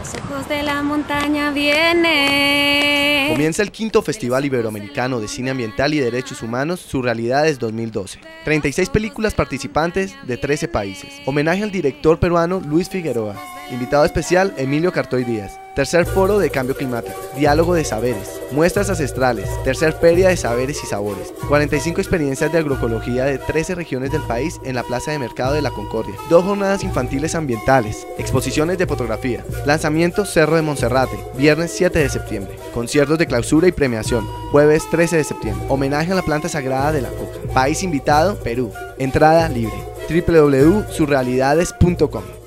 Ojos de la montaña viene. Comienza el quinto Festival Iberoamericano de Cine Ambiental y Derechos Humanos, Surrealidades 2012. 36 películas participantes de 13 países. Homenaje al director peruano Luis Figueroa. Invitado especial Emilio Cartoy Díaz. Tercer Foro de Cambio Climático. Diálogo de Saberes. Muestras ancestrales. Tercer Feria de Saberes y Sabores. 45 experiencias de agroecología de 13 regiones del país en la Plaza de Mercado de la Concordia. 2 jornadas infantiles ambientales. Exposiciones de fotografía. Lanzamiento Cerro de Monserrate. Viernes 7 de septiembre. Conciertos de clausura y premiación. Jueves 13 de septiembre. Homenaje a la planta sagrada de la coca. País invitado, Perú. Entrada libre. www.surrealidades.com